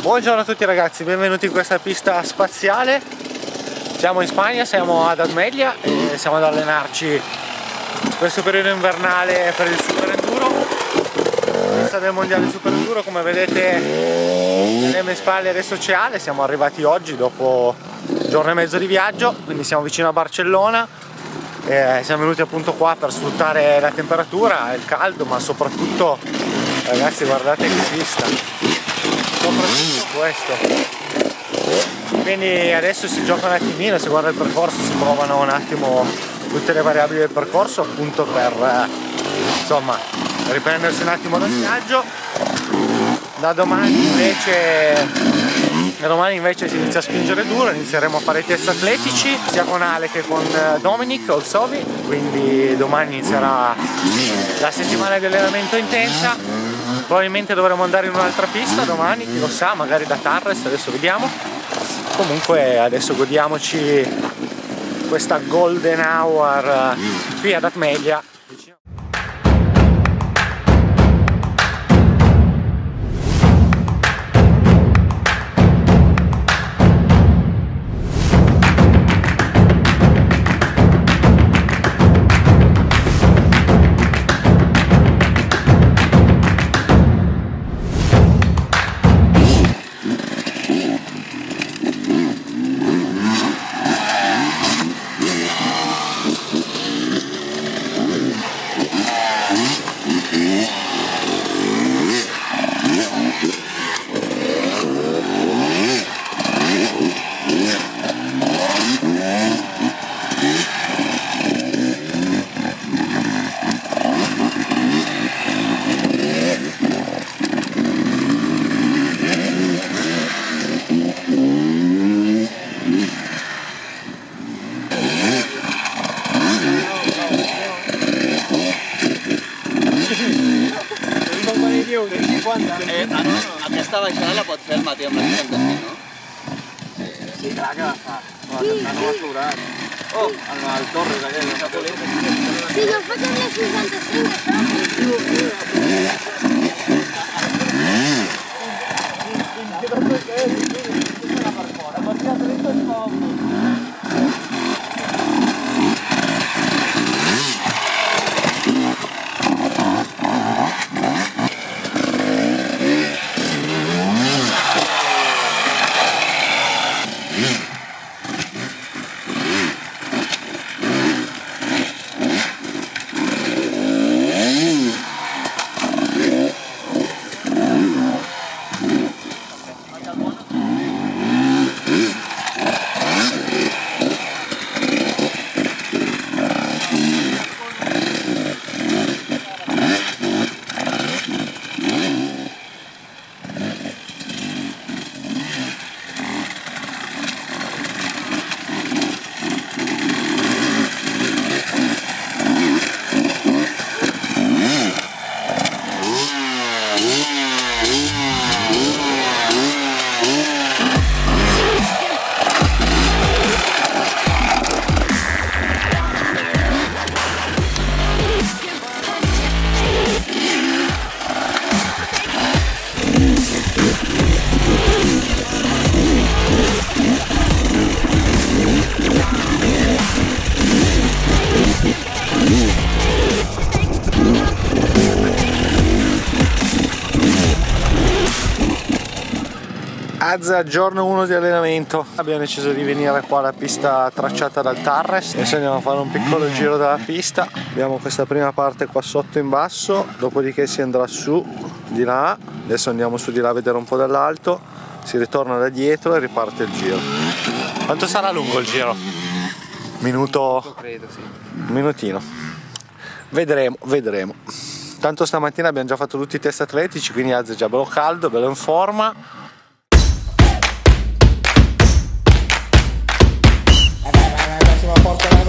Buongiorno a tutti ragazzi, benvenuti in questa pista spaziale. Siamo in Spagna, siamo ad Admedlia e siamo ad allenarci questo periodo invernale per il Super Enduro. Pista del mondiale Super Enduro, come vedete alle mie spalle adesso c'è Ale. Siamo arrivati oggi dopo un giorno e mezzo di viaggio, quindi siamo vicino a Barcellona. Siamo venuti appunto qua per sfruttare la temperatura, il caldo, ma soprattutto ragazzi guardate che pista, soprattutto questo. Quindi adesso si gioca un attimino, si guarda il percorso, si provano un attimo tutte le variabili del percorso appunto per insomma riprendersi un attimo dal viaggio. Da domani invece si inizia a spingere duro, inizieremo a fare i test atletici sia con Ale che con Dominic Olsovi, quindi domani inizierà la settimana di allenamento intensa. Probabilmente dovremo andare in un'altra pista domani, chi lo sa, magari da Tarres, adesso vediamo. Comunque adesso godiamoci questa golden hour qui ad Admedlia. Aquesta baixada la pot fer el Mateu amb la 65, no? Sí, clar que la fa. No ha sobrat. Oh, el Torres aquell, el Capolín. Si jo faig amb la 65, giorno 1 di allenamento. Abbiamo deciso di venire qua alla pista tracciata dal Tarres. Adesso andiamo a fare un piccolo giro della pista. Abbiamo questa prima parte qua sotto in basso, dopodiché si andrà su di là. Adesso andiamo su di là a vedere un po' dall'alto, si ritorna da dietro e riparte il giro. Quanto sarà lungo il giro? Minuto? Credo, sì. Un minutino. Vedremo. Tanto stamattina abbiamo già fatto tutti i test atletici, quindi Az è già bello caldo, bello in forma. Porta, vai.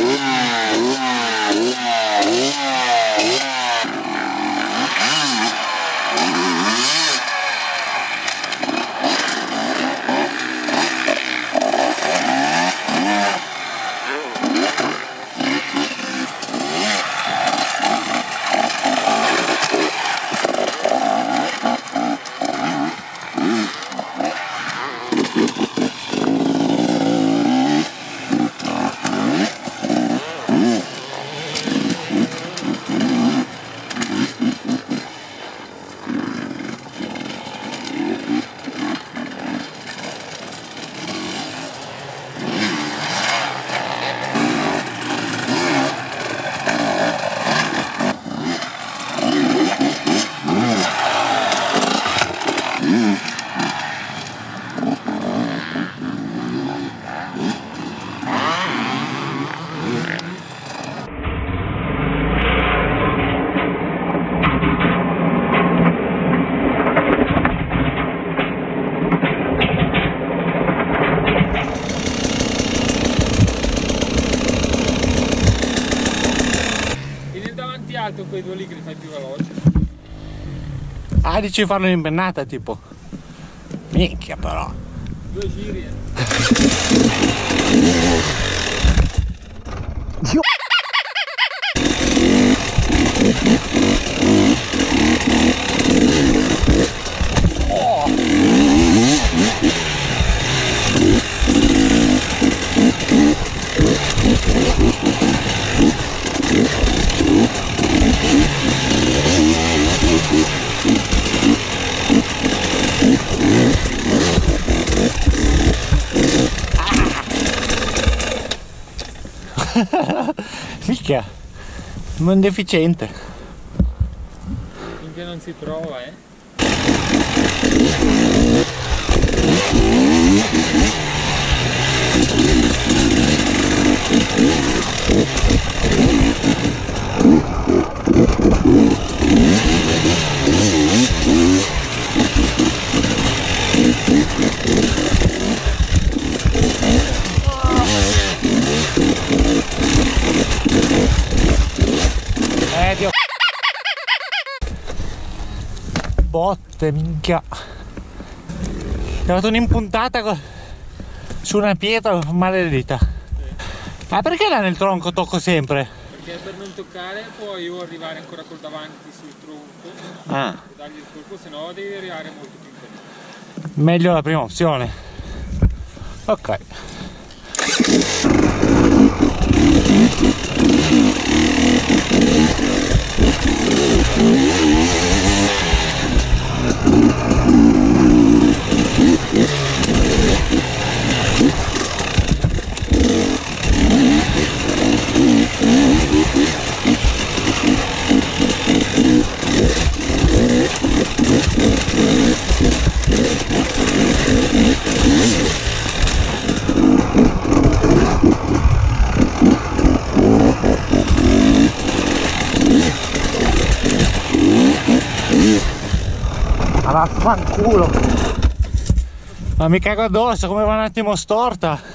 Alto quei due lì che li fai più veloci. Ah, dici farlo in impennata tipo? Minchia però. 2 giri. Dio. Minchia, un deficiente. Finché non si prova, Dio. Botte, minchia. Ho dato un'impuntata su una pietra maledetta. Ma perché là nel tronco tocco sempre? Perché per non toccare poi io arrivare ancora col davanti sul tronco Ah. e dargli il colpo, se no devi arrivare molto più in più. Meglio la prima opzione. Ok. Ma vaffanculo! Ma mi cago addosso, come va un attimo storta!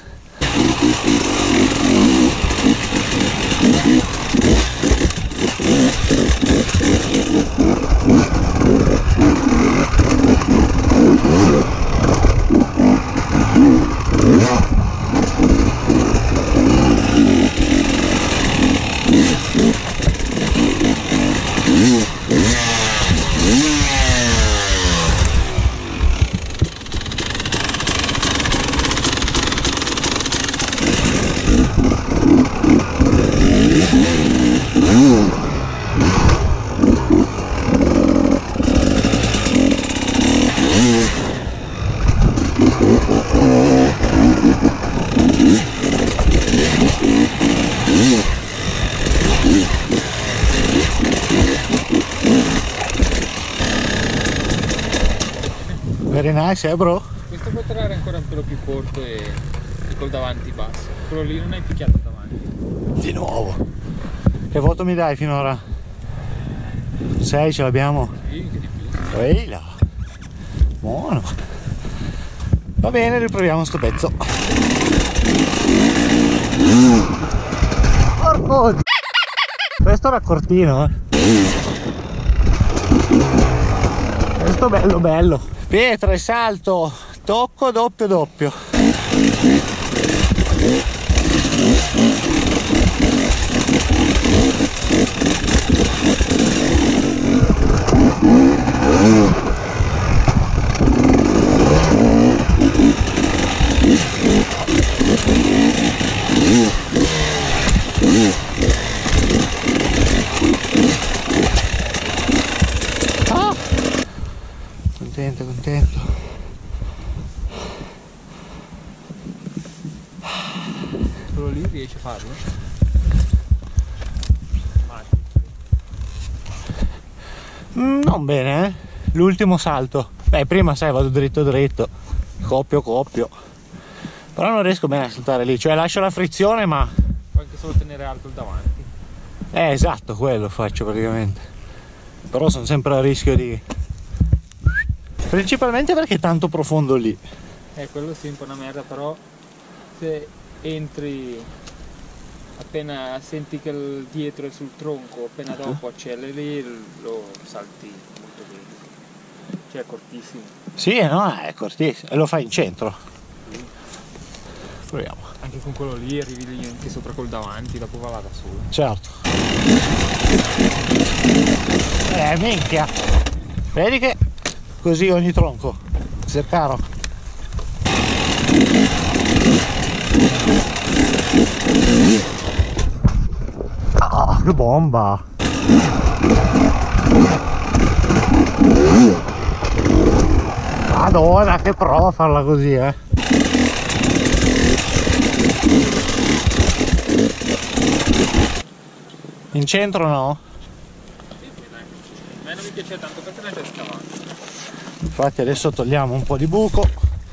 Very nice, bro? Questo può tirare ancora un pelo più corto e col davanti basso. Quello lì non hai picchiato davanti. Di nuovo. Che voto mi dai finora? 6 ce l'abbiamo? Sì, che di più. Ehi là. Buono. Va bene, riproviamo sto pezzo. Questo era cortino, questo bello bello. Pietra e salto, tocco, doppio doppio. Ah! Contento, contento. Quello lì riesce a farlo? Non bene, eh? L'ultimo salto. Beh, prima sai, vado dritto dritto, coppio coppio. Però non riesco bene a saltare lì, cioè lascio la frizione ma... Puoi anche solo tenere alto il davanti. Esatto, quello faccio praticamente. Però sono sempre a rischio di... Principalmente perché è tanto profondo lì. Quello sì, un po' una merda, però se entri appena senti che il dietro è sul tronco, appena dopo acceleri, lo salti molto bene. Cioè è cortissimo. Sì, no, è cortissimo. E lo fai in centro. Proviamo. Anche con quello lì arrivi lì anche sopra col davanti, dopo va da solo. Certo. Minchia. Vedi che così ogni tronco. Cercaro. Ah, che bomba. Madonna, che prova a farla così, In centro no? A me non mi piace tanto perché non è scavato. Infatti adesso togliamo un po' di buco.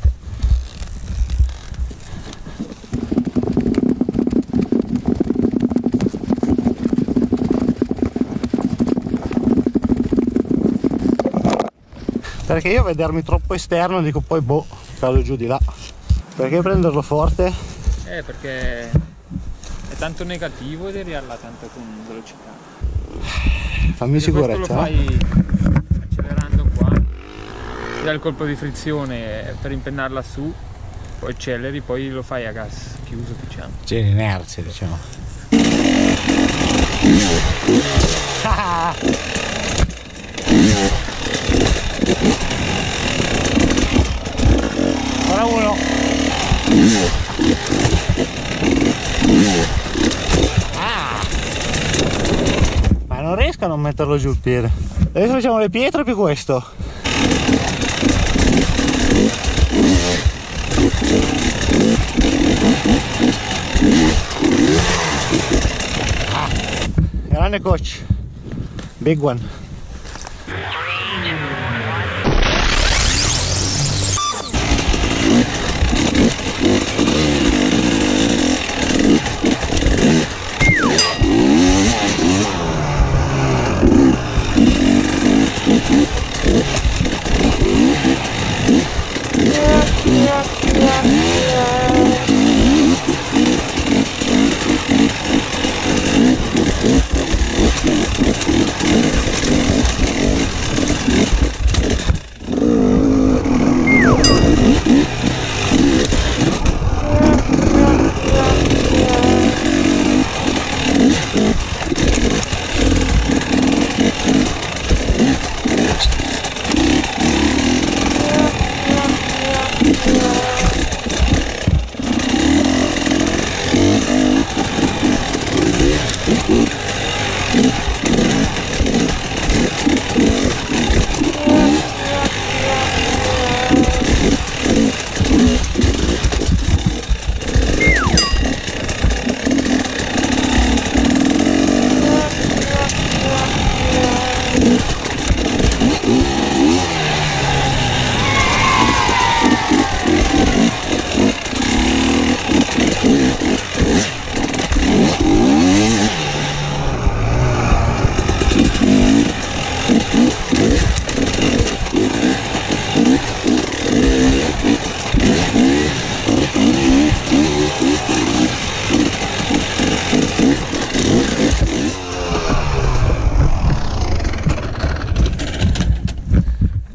Perché io vedermi troppo esterno dico poi boh, cado giù di là. Perché prenderlo forte? Perché è tanto negativo ed arrivarla tanto con velocità. Fammi sicurezza. Questo lo fai accelerando qua, ti dà il colpo di frizione per impennarla su, poi acceleri, poi lo fai a gas chiuso, diciamo. C'è l'inerzia, diciamo. Ora uno. Ma non riesco a non metterlo giù il piede. Adesso facciamo le pietre più questo. Grande coach. Big one.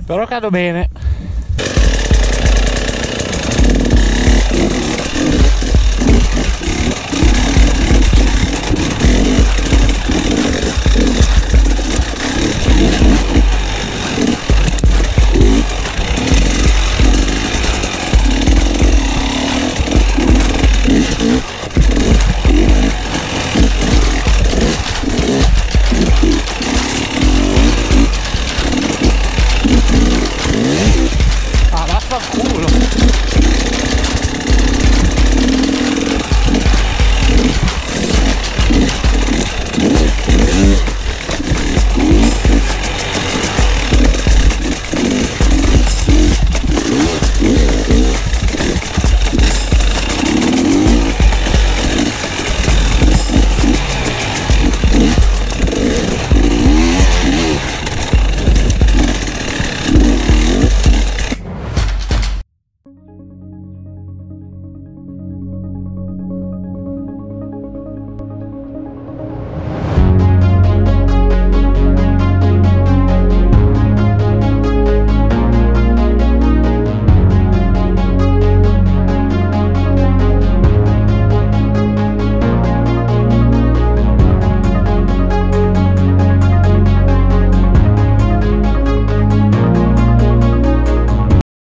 Però cado bene.